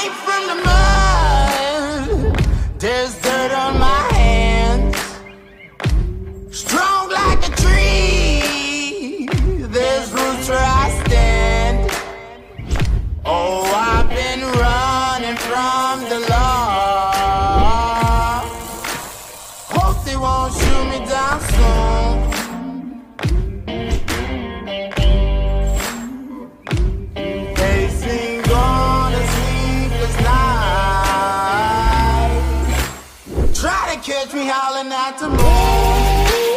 deep from the mud. There's dirt on my hands. Strong like a tree. There's roots where I stand. Oh, I've been running from the law. Hope they won't shoot me down soon. Pacing on a sleepless night. Try to catch me howling at the moon.